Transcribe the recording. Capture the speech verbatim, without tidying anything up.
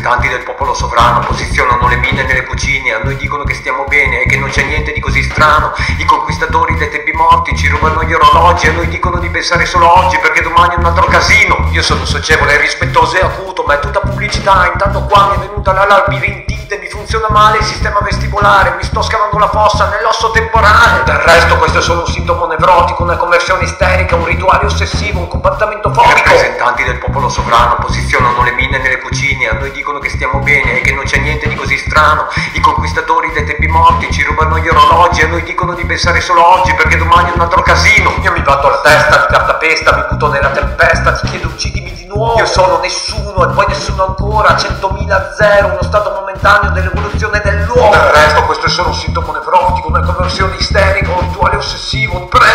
rappresentanti del popolo sovrano posizionano le mine nelle cucine, a noi dicono che stiamo bene e che non c'è niente di così strano. I conquistatori dei tempi morti ci rubano gli orologi, a noi dicono di pensare solo oggi perché domani è un altro casino. Io sono socievole, rispettoso e acuto, ma è tutta pubblicità. Intanto qua mi è venuta la labirintite, mi funziona male il sistema vestibolare, mi sto scavando la fossa nell'osso temporale. Del resto questo è solo un sintomo nevrotico, una conversione isterica, un rituale ossessivo, un comportamento fobico. I rappresentanti del popolo sovrano posizionano le mine nelle cucine, a noi dicono che stiamo bene e che non c'è niente di così strano. I conquistatori dei tempi morti ci rubano gli orologi, a noi dicono di pensare solo oggi perché domani è un altro casino. Io mi batto la testa di cartapesta, mi butto nella tempesta, ti chiedo uccidimi di nuovo. Io sono nessuno e poi nessuno ancora, centomila a zero, uno stato momentaneo dell'evoluzione dell'uomo. Del resto questo è solo un sintomo nevrotico, una conversione isterica, un rituale ossessivo, un pre